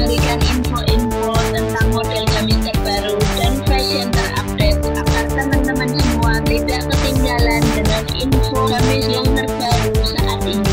memberikan info-info tentang model gamis terbaru dan fashion terupdate agar teman-teman semua tidak ketinggalan dengan info gamis yang terbaru saat ini.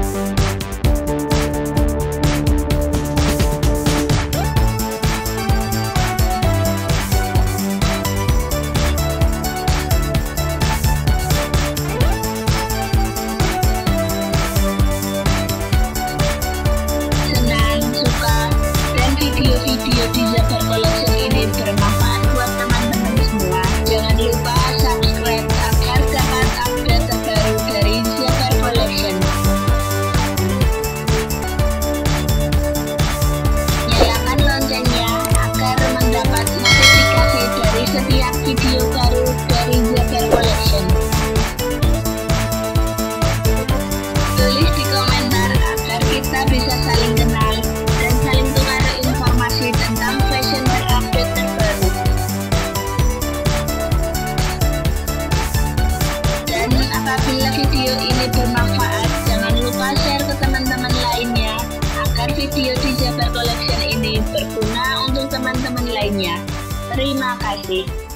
Video di EZRA Collection ini bermanfaat buat teman-teman semua. Jangan lupa subscribe agar dapat update terbaru dari EZRA Collection. Nyalakan loncengnya agar mendapat notifikasi dari setiap video baru dari EZRA Collection. Tulis di komentar agar kita bisa saling kenal dan saling tukar informasi tentang fashion terupdate terbaru. Dan apabila video ini bermanfaat, jangan lupa share ke teman-teman lainnya agar video di EZRA Collection ini berguna untuk teman-teman lainnya. Terima kasih.